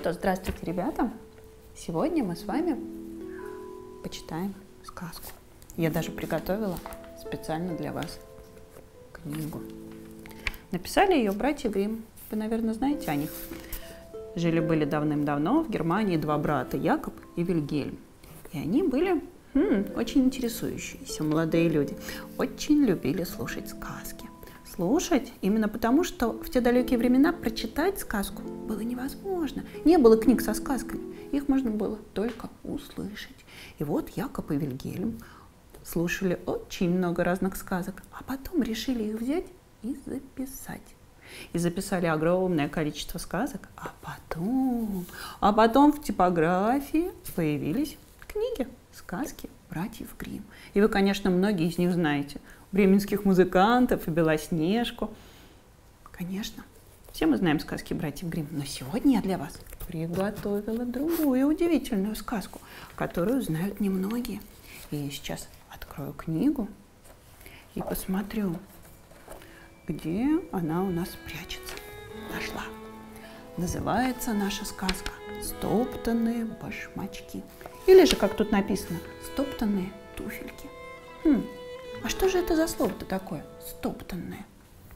что, здравствуйте, ребята! Сегодня мы с вами почитаем сказку. Я даже приготовила специально для вас книгу. Написали ее братья Гримм. Вы, наверное, знаете о них. Жили-были давным-давно в Германии два брата, Якоб и Вильгельм. И они были очень интересующиеся молодые люди. Очень любили слушать сказки. Слушать именно потому, что в те далекие времена прочитать сказку было невозможно. Не было книг со сказками. Их можно было только услышать. И вот Якоб и Вильгельм слушали очень много разных сказок, а потом решили их взять и записать. И записали огромное количество сказок, а потом в типографии появились книги, сказки братьев Гримм. И вы, конечно, многие из них знаете. Бременских музыкантов и Белоснежку. Конечно, все мы знаем сказки братьев Гримм, но сегодня я для вас приготовила другую удивительную сказку, которую знают немногие. И я сейчас открою книгу и посмотрю, где она у нас прячется. Нашла. Называется наша сказка «Стоптанные башмачки». Или же, как тут написано, «Стоптанные туфельки». А что же это за слово-то такое? Стоптанное.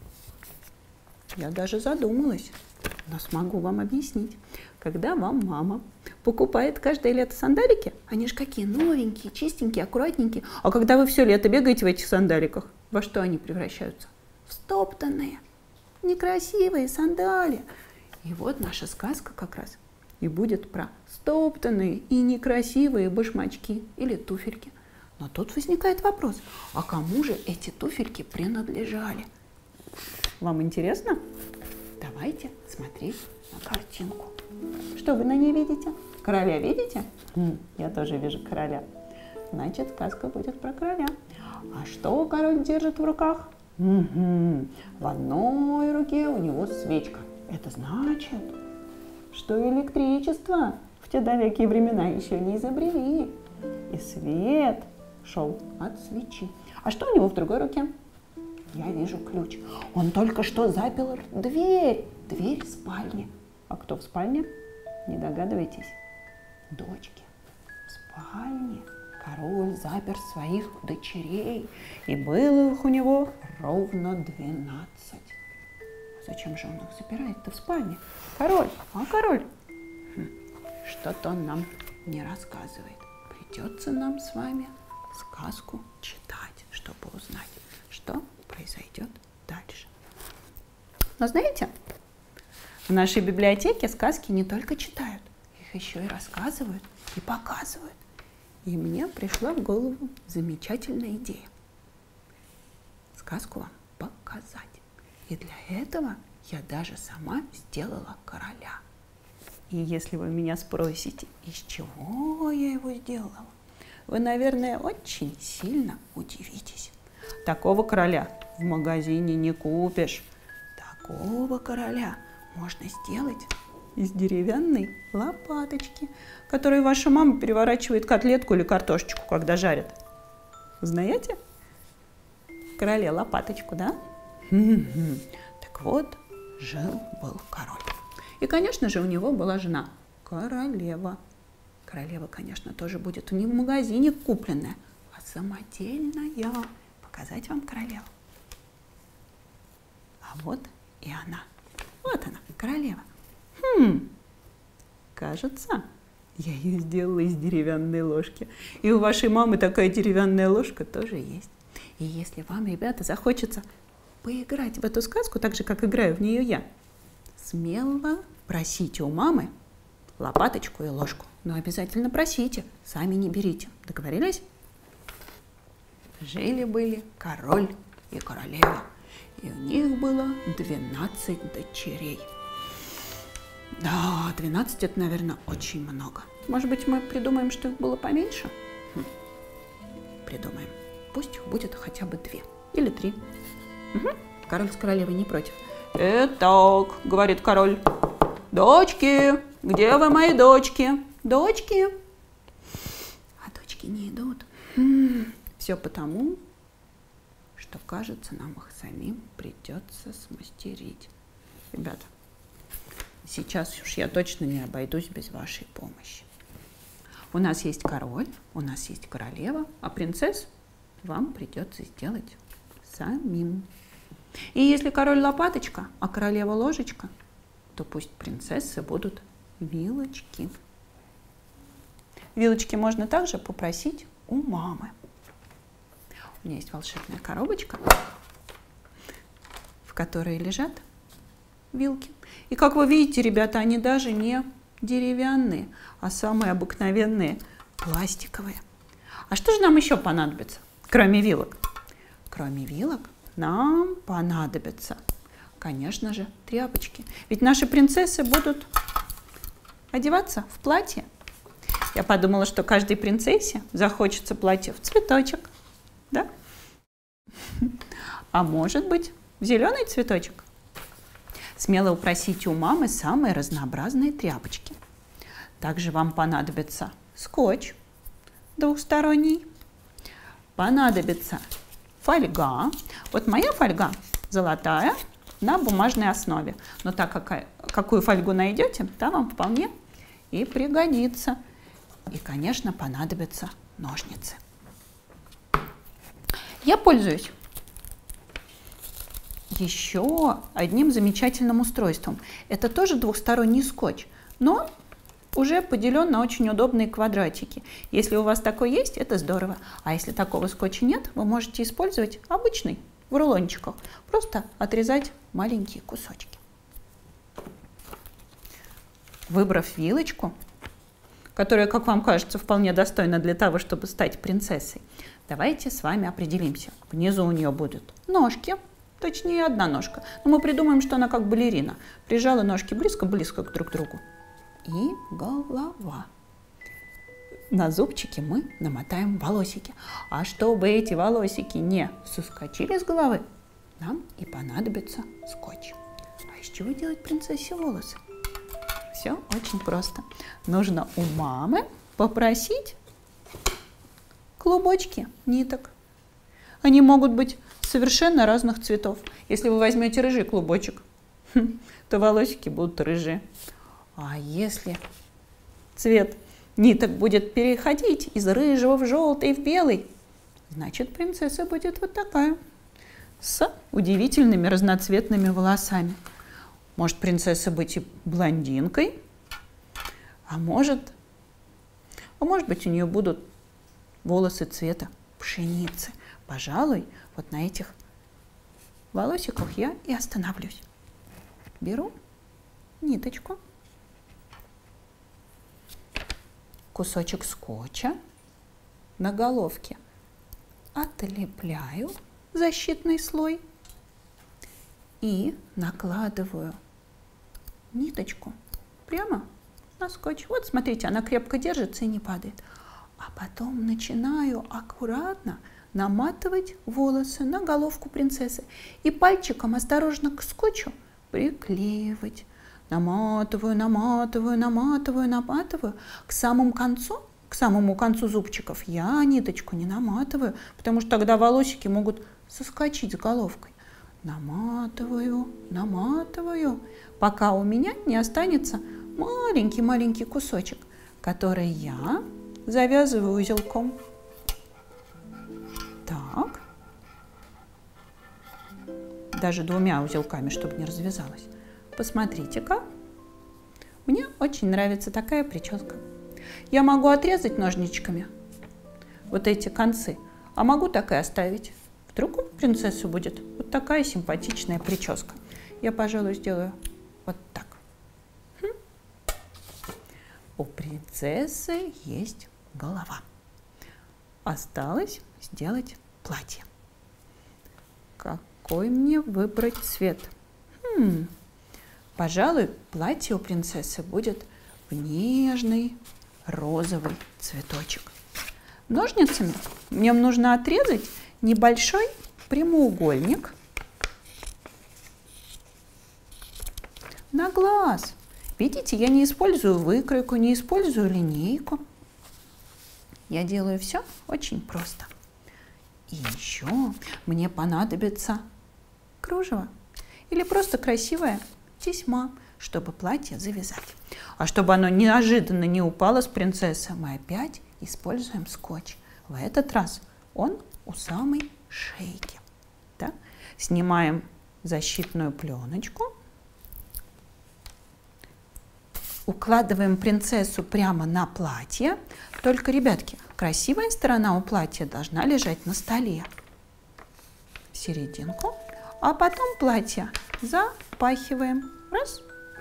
Я даже задумалась, но смогу вам объяснить. Когда вам мама покупает каждое лето сандалики, они же какие новенькие, чистенькие, аккуратненькие. А когда вы все лето бегаете в этих сандаликах, во что они превращаются? В стоптанные, некрасивые сандали. И вот наша сказка как раз и будет про стоптанные и некрасивые башмачки или туфельки. Но тут возникает вопрос, а кому же эти туфельки принадлежали? Вам интересно? Давайте смотреть на картинку. Что вы на ней видите? Короля видите? Я тоже вижу короля. Значит, сказка будет про короля. А что король держит в руках? В одной руке у него свечка. Это значит, что электричество в те далекие времена еще не изобрели. И свет шел от свечи. А что у него в другой руке? Я вижу ключ. Он только что запер дверь спальни. А кто в спальне? Не догадываетесь? Дочки. В спальне король запер своих дочерей. И было их у него ровно 12. Зачем же он их запирает-то в спальне? Король. А король? Что-то он нам не рассказывает. Придется нам с вами сказку читать, чтобы узнать, что произойдет дальше. Но знаете, в нашей библиотеке сказки не только читают, их еще и рассказывают и показывают. И мне пришла в голову замечательная идея. Сказку вам показать. И для этого я даже сама сделала короля. И если вы меня спросите, из чего я его сделала, вы, наверное, очень сильно удивитесь. Такого короля в магазине не купишь. Такого короля можно сделать из деревянной лопаточки, которой ваша мама переворачивает котлетку или картошечку, когда жарит. Знаете? В короле лопаточку, да? Так вот, жил-был король. И, конечно же, у него была жена, королева. Королева, конечно, тоже будет не в магазине купленная, а самодельная. Показать вам королеву. А вот и она. Вот она, королева. Кажется, я ее сделала из деревянной ложки. И у вашей мамы такая деревянная ложка тоже есть. И если вам, ребята, захочется поиграть в эту сказку, так же, как играю в нее я, смело просите у мамы лопаточку и ложку. Но обязательно просите, сами не берите. Договорились? Жили-были король и королева, и у них было 12 дочерей. Да, 12 это, наверное, очень много. Может быть, мы придумаем, что их было поменьше? Придумаем. Пусть их будет хотя бы 2 или 3. Король с королевой не против. «Итак, — говорит король, — дочки, где вы, мои дочки? Дочки?» А дочки не идут. Все потому, что, кажется, нам их самим придется смастерить. Ребята, сейчас уж я точно не обойдусь без вашей помощи. У нас есть король, у нас есть королева, а принцесс вам придется сделать самим. И если король лопаточка, а королева ложечка, то пусть принцессы будут вилочки. Вилочки можно также попросить у мамы. У меня есть волшебная коробочка, в которой лежат вилки. И как вы видите, ребята, они даже не деревянные, а самые обыкновенные пластиковые. А что же нам еще понадобится, кроме вилок? Кроме вилок нам понадобятся, конечно же, тряпочки. Ведь наши принцессы будут одеваться в платье. Я подумала, что каждой принцессе захочется платье в цветочек, да? А может быть, в зеленый цветочек? Смело упросите у мамы самые разнообразные тряпочки. Также вам понадобится скотч двухсторонний, понадобится фольга. Вот моя фольга золотая на бумажной основе. Но так как какую фольгу найдете, та вам вполне и пригодится. И, конечно, понадобятся ножницы. Я пользуюсь еще одним замечательным устройством. Это тоже двухсторонний скотч, но уже поделен на очень удобные квадратики. Если у вас такой есть, это здорово. А если такого скотча нет, вы можете использовать обычный в рулончиках. Просто отрезать маленькие кусочки. Выбрав вилочку, которая, как вам кажется, вполне достойна для того, чтобы стать принцессой, давайте с вами определимся. Внизу у нее будут ножки, точнее одна ножка. Но мы придумаем, что она как балерина. Прижала ножки близко-близко друг к другу. И голова. На зубчики мы намотаем волосики. А чтобы эти волосики не соскочили с головы, нам и понадобится скотч. А из чего делать принцессе волосы? Все очень просто. Нужно у мамы попросить клубочки ниток. Они могут быть совершенно разных цветов. Если вы возьмете рыжий клубочек, то волосики будут рыжие. А если цвет ниток будет переходить из рыжего в желтый, в белый, значит, принцесса будет вот такая, с удивительными разноцветными волосами. Может принцесса быть и блондинкой, а может быть у нее будут волосы цвета пшеницы. Пожалуй, вот на этих волосиках я и остановлюсь. Беру ниточку, кусочек скотча, на головке отлепляю защитный слой и накладываю ниточку прямо на скотч. Вот смотрите, она крепко держится и не падает. А потом начинаю аккуратно наматывать волосы на головку принцессы и пальчиком осторожно к скотчу приклеивать. Наматываю, наматываю, наматываю, наматываю. К самому концу зубчиков я ниточку не наматываю, потому что тогда волосики могут соскочить с головкой. Наматываю, наматываю, пока у меня не останется маленький-маленький кусочек, который я завязываю узелком. Так. Даже двумя узелками, чтобы не развязалось. Посмотрите-ка. Мне очень нравится такая прическа. Я могу отрезать ножничками вот эти концы, а могу так и оставить. Вдруг у принцессы будет вот такая симпатичная прическа. Я, пожалуй, сделаю вот так. У принцессы есть голова. Осталось сделать платье. Какой мне выбрать цвет? Пожалуй, платье у принцессы будет в нежный розовый цветочек. Ножницами мне нужно отрезать небольшой прямоугольник на глаз. Видите, я не использую выкройку, не использую линейку. Я делаю все очень просто. И еще мне понадобится кружево или просто красивая тесьма, чтобы платье завязать. А чтобы оно неожиданно не упало с принцессы, мы опять используем скотч. В этот раз он у самой шейки. Да? Снимаем защитную пленочку. Укладываем принцессу прямо на платье. Только, ребятки, красивая сторона у платья должна лежать на столе. В серединку. А потом платье запахиваем. Раз.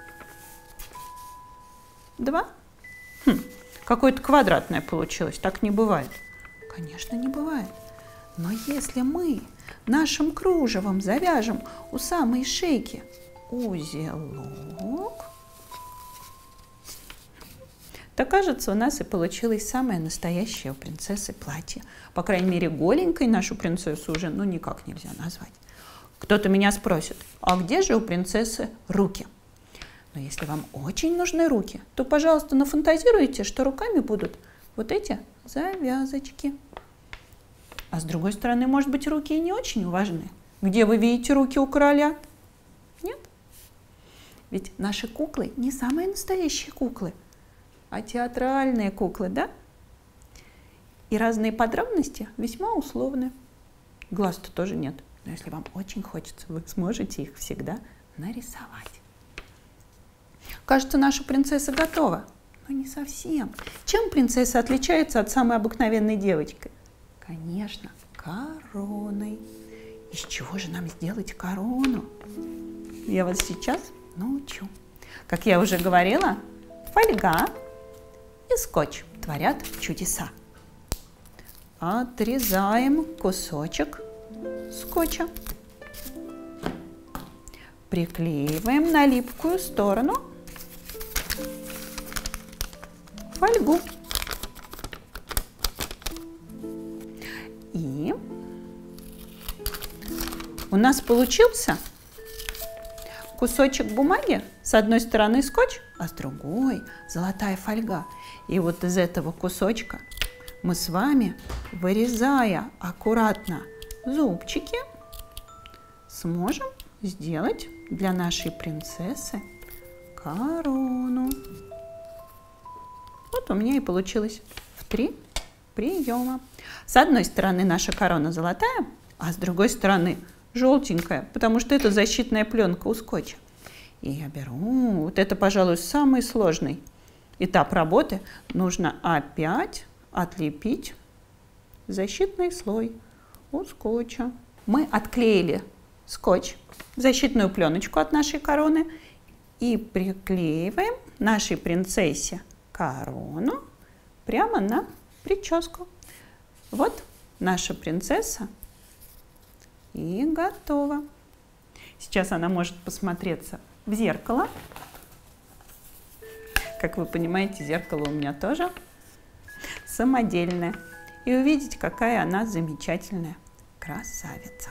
Два. Какое-то квадратное получилось. Так не бывает. Конечно, не бывает. Но если мы нашим кружевом завяжем у самой шейки узелок, то, кажется, у нас и получилось самое настоящее у принцессы платье. По крайней мере, голенькой нашу принцессу уже никак нельзя назвать. Кто-то меня спросит, а где же у принцессы руки? Но если вам очень нужны руки, то, пожалуйста, нафантазируйте, что руками будут вот эти завязочки. А с другой стороны, может быть, руки и не очень важны. Где вы видите руки у короля? Нет? Ведь наши куклы не самые настоящие куклы, а театральные куклы, да? И разные подробности весьма условны. Глаз-то тоже нет. Но если вам очень хочется, вы сможете их всегда нарисовать. Кажется, наша принцесса готова. Но не совсем. Чем принцесса отличается от самой обыкновенной девочки? Конечно, короной. Из чего же нам сделать корону? Я вас сейчас научу. Как я уже говорила, фольга и скотч творят чудеса. Отрезаем кусочек скотча. Приклеиваем на липкую сторону фольгу. И у нас получился кусочек бумаги, с одной стороны скотч, а с другой золотая фольга. И вот из этого кусочка мы с вами, вырезая аккуратно зубчики, сможем сделать для нашей принцессы корону. Вот у меня и получилось в 3 приема. С одной стороны наша корона золотая, а с другой стороны желтенькая, потому что это защитная пленка у скотча. И я беру, вот это, пожалуй, самый сложный этап работы. Нужно опять отлепить защитный слой у скотча. Мы отклеили скотч, защитную пленочку от нашей короны, и приклеиваем нашей принцессе корону прямо на прическу. Вот наша принцесса и готова. Сейчас она может посмотреться в зеркало. Как вы понимаете, зеркало у меня тоже самодельное. И увидеть, какая она замечательная красавица.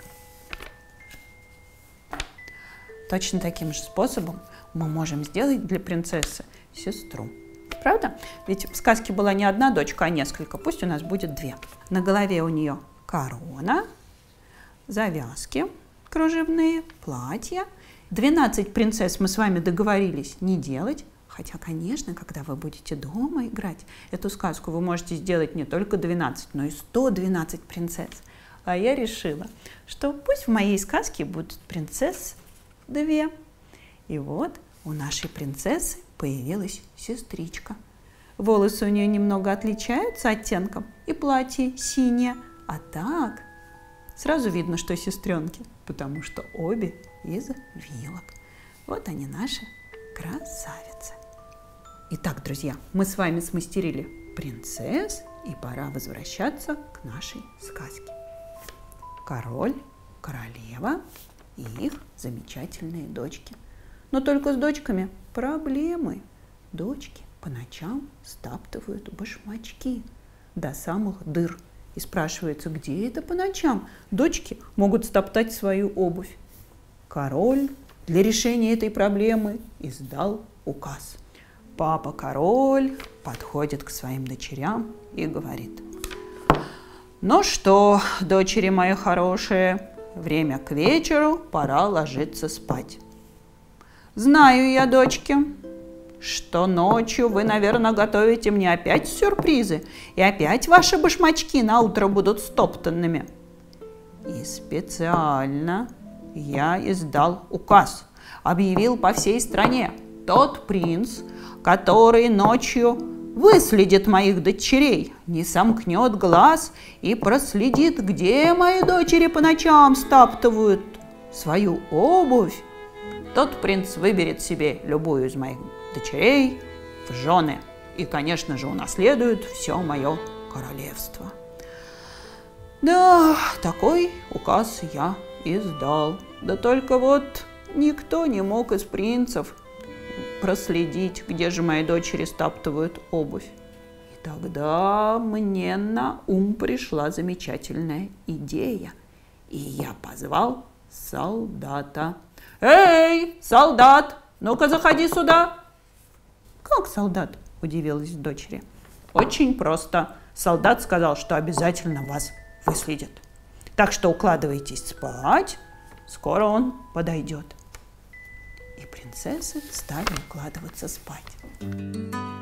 Точно таким же способом мы можем сделать для принцессы сестру. Правда? Ведь в сказке была не одна дочка, а несколько. Пусть у нас будет 2. На голове у нее корона, завязки кружевные, платья. 12 принцесс мы с вами договорились не делать. Хотя, конечно, когда вы будете дома играть эту сказку, вы можете сделать не только 12, но и 112 принцесс. А я решила, что пусть в моей сказке будут принцесс 2. И вот у нашей принцессы появилась сестричка. Волосы у нее немного отличаются оттенком, и платье синее. А так сразу видно, что сестренки, потому что обе из вилок. Вот они, наши красавицы. Итак, друзья, мы с вами смастерили принцесс, и пора возвращаться к нашей сказке. Король, королева и их замечательные дочки. Но только с дочками проблемы. Дочки по ночам стаптывают башмачки до самых дыр. И спрашивается, где это по ночам дочки могут стоптать свою обувь. Король для решения этой проблемы издал указ. Папа-король подходит к своим дочерям и говорит: ну что, дочери мои хорошие, время к вечеру, пора ложиться спать. Знаю я, дочки, что ночью вы, наверное, готовите мне опять сюрпризы, и опять ваши башмачки на утро будут стоптанными. И специально я издал указ, объявил по всей стране: тот принц, который ночью выследит моих дочерей, не сомкнет глаз и проследит, где мои дочери по ночам стаптывают свою обувь, тот принц выберет себе любую из моих дочерей в жены и, конечно же, унаследует все мое королевство. Да, такой указ я издал. Да только вот никто не мог из принцев проследить, где же мои дочери стаптывают обувь. И тогда мне на ум пришла замечательная идея, и я позвал солдата. «Эй, солдат, ну-ка заходи сюда!» «Как солдат?» – удивилась дочери. «Очень просто. Солдат сказал, что обязательно вас выследит. Так что укладывайтесь спать, скоро он подойдет». И принцессы стали укладываться спать.